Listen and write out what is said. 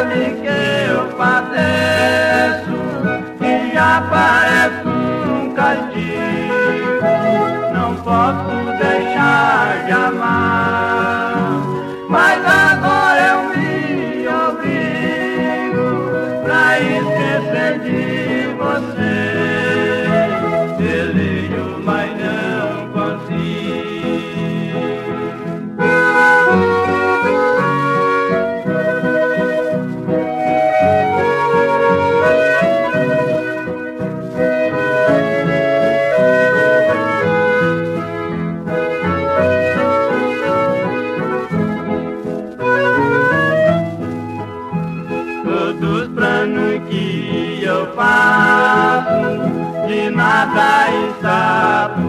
sabe que eu padeço e já parece um castigo. Não posso deixar de amar, mas agora eu me obrigo pra esquecer de você. Desejo, mas não consigo. Todos os planos que eu faço, de nada está